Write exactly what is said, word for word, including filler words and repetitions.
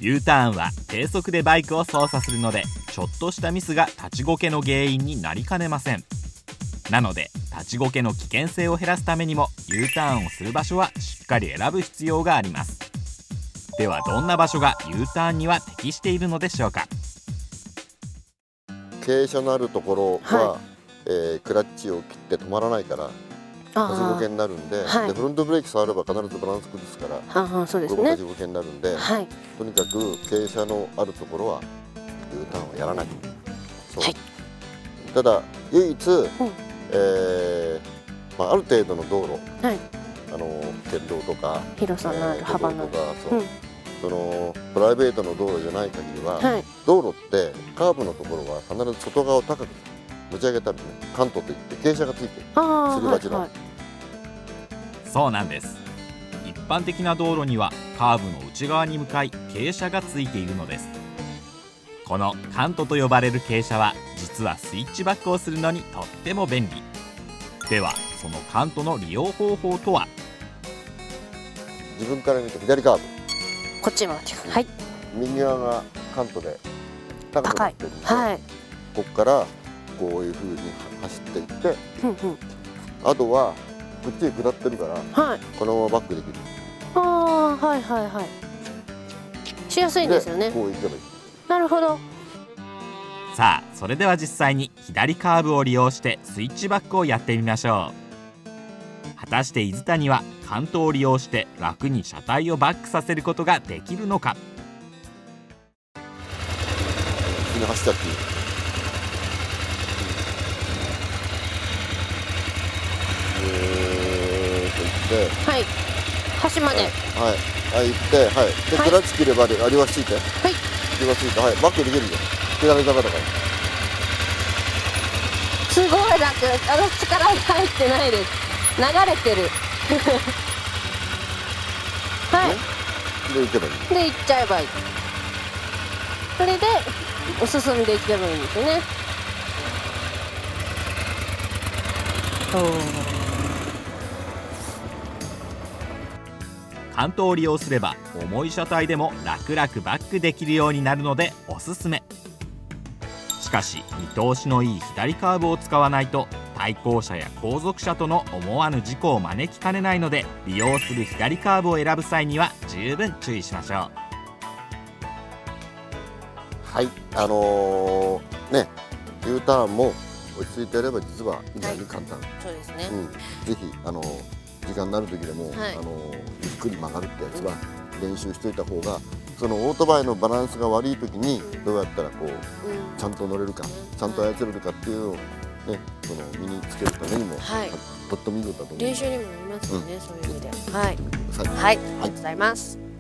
U ターンは低速でバイクを操作するので、ちょっとしたミスが立ちこけの原因になりかねません。なので立ちこけの危険性を減らすためにも U ターンをする場所はしっかり選ぶ必要があります。ではどんな場所が U ターンには適しているのでしょうか。 傾斜のあるところは、 はい、 えー、クラッチを切って止まらないから立ちこけになるんで、 はい、 でフロントブレーキ触れば必ずバランス崩すから、 あそうですね、 ここ立ちこけになるんで、 はい、 とにかく傾斜のあるところは U ターンをやらない。そう、はい、ただ唯一、うん、えーまあ、ある程度の道路、はい、あの県道とか広さのある幅の、 えー、とかそう、うん、そのプライベートの道路じゃない限りは、はい、道路ってカーブのところは必ず外側を高く持ち上げたりね、カントといって傾斜がついてすり鉢の、はいはい、 そうなんです。一般的な道路にはカーブの内側に向かい傾斜がついているのです。このカントと呼ばれる傾斜は実はスイッチバックをするのにとっても便利。ではそのカントの利用方法とは。 自分から見て左カーブ、 こっち回ってくる、はい、 右側がカントで高くなってるんで、 はい、 ここからこういう風に走っていって、うんうん、あとはこっちへ下ってるから、はい、このままバックできる。 ああ、はいはいはい。しやすいんですよね。 こう行けばいい。 なるほど。 さあ、それでは実際に左カーブを利用してスイッチバックをやってみましょう。果たして伊豆谷はカントを利用して楽に車体をバックさせることができるのか。 普通に走っちゃっていい。えーっと行って、 はい、端まで、はい、 はい、行って、はい、で、クラッチ切れば両足ついて、はい、両足ついて、はい、バックできるよ。左側だから。 すごい楽。あの力が入ってないです。流れてる。はい。 で行けばいい。 で行っちゃえばいい。それで進んでいけばいいんですよね。 カントを利用すれば重い車体でも楽々バックできるようになるのでおすすめ。しかし見通しのいい左カーブを使わないと対向車や後続車との思わぬ事故を招きかねないので、利用する左カーブを選ぶ際には十分注意しましょう。 はい、あのー、ね U ターンも落ち着いてやれば実は意外に簡単、はい、 そうですね、 うん、ぜひあのー、時間になる時でも、はい、あのー、ゆっくり曲がるってやつは練習しといた方が、そのオートバイのバランスが悪い時にどうやったらこう、うん、ちゃんと乗れるか、ちゃんと操れるかっていうのをね、その身につけるためにも、はい、とってもいいことだと思います。 練習にもなりますよね、うん、そういう意味で。はい、はい、ありがとうございます。